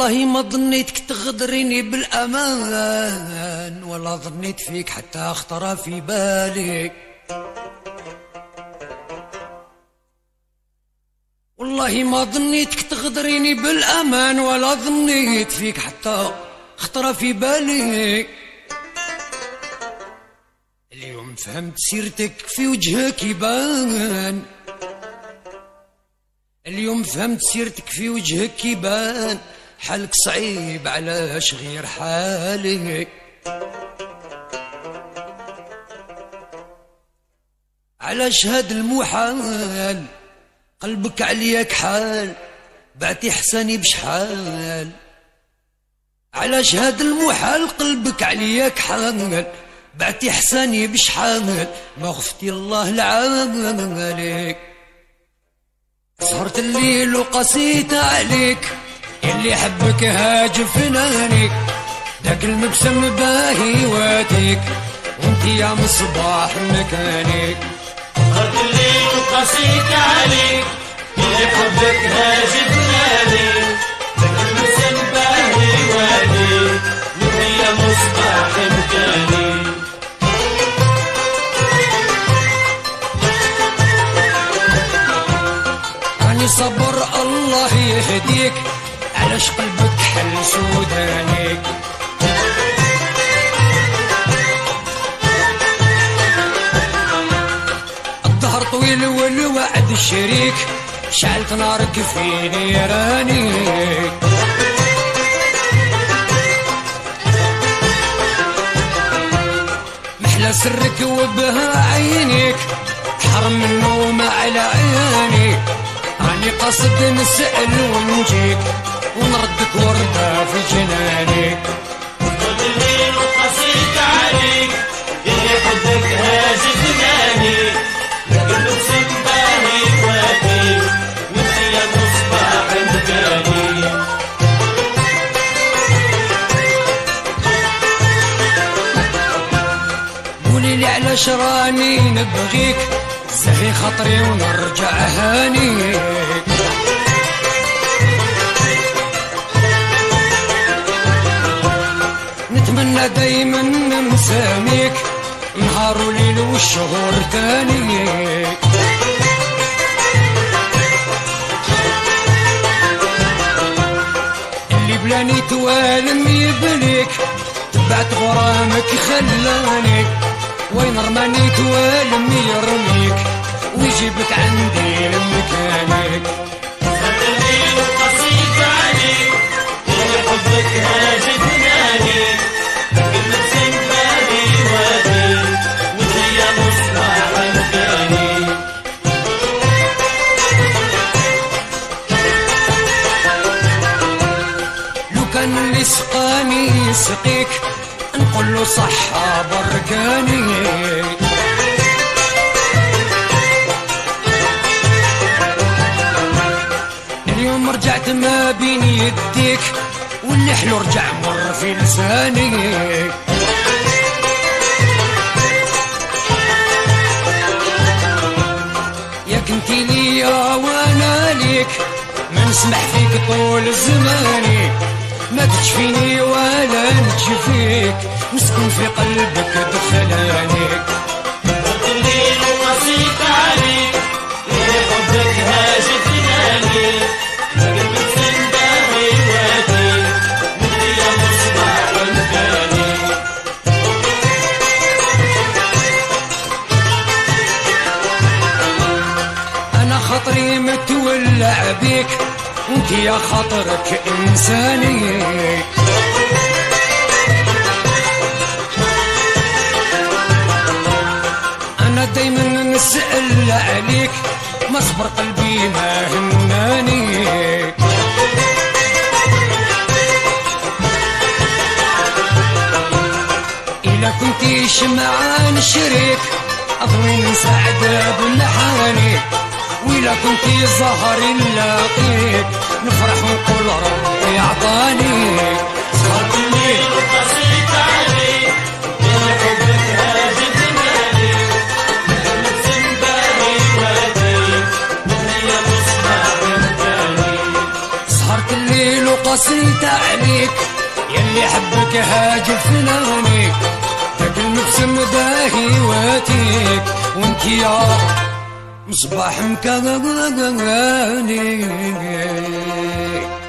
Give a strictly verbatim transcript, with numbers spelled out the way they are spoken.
والله ما ظنيتك تغدريني بالأمان، ولا ظنيت فيك حتى اخطر في بالي. والله ما ظنيتك تغدريني بالأمان، ولا ظنيت فيك حتى اخطر في بالي. اليوم فهمت سيرتك في وجهك يبان، اليوم فهمت سيرتك في وجهك يبان، حالك صعيب علاش غير حالي. علاش هاد المحال قلبك عليك حال، بعتي حساني بشحال. علاش هاد المحال قلبك عليك حال، بعتي حساني بشحال. ما خفتي الله العالي. سهرت الليل وقسيت عليك، اللي حبك هاج فناني. داك المبسم باهي واتيك، وانت يا مصباح مكاني. سهرت الليل وقسيت عليك، اللي حبك هاج فناني. داك المبسم باهي واتيك، وانت يا مصباح مكاني. صبر الله يهديك، علاش قلبك حل سوداني. الظهر طويل والوعد شريك، شعلت نارك في نيراني. محلى سرك وبها عينيك، حرم النوم على عياني. راني قصد نسأل ونجيك، ونردك وردة في جناني. سهرت الليل وقسيت عليك، اللي حبك هاج فناني. داك المبسم باهي واتيك، وانت يا مصباح مكاني. قوليلي علاش راني نبغيك، سهي خاطري ونرجع هاني. نتمنى دايما نساميك، نهار وليل والشهور تاني. اللي بلاني توالم يبليك، تبعت غرامك خلاني. وين رماني توالم يرميك، ويجيبك عندي لمكانك. سهرت الليل وقسيت عليك، اللي حبك هاج فناني. داك المبسم باهي واتيك، وانت يا مصباح مكاني. لو كان اللي سقاني يسقيك، نقول له صحة بركاني. اليوم رجعت ما بين يديك، واللي حلو رجع مر في لساني. يا كنتي ليا وانا ليك، ما نسمح فيك طول زماني. ما تشفيني ولا نتشفيك، نسكن في قلبك دخلاني. سهرت الليل وقسيت عليك، اللي حبك هاج فناني. داك المبسم باهي واتيك، وانت يا مصباح مكاني. انا خاطري متولع بيك، وانت يا خاطرك انساني. انا دايما نسأل عليك، ما صبر قلبي ما هناني. إلا كنتي شمعان شريك، أضوي نساعد بالنحاني. وإلا كنتي زهري نلاقيك، نفرح ونقول ربي عطاني. سهرت الليل وقسيت عليك، اللي حبك هاج فناني. داك المبسم باهي واتيك، وانت يا مصباح مكاني. سهرت الليل وقسيت قصيت عليك يلي حبك هاجر فناني داك المبسم باهي واتيك وانت يا مصباح مكاني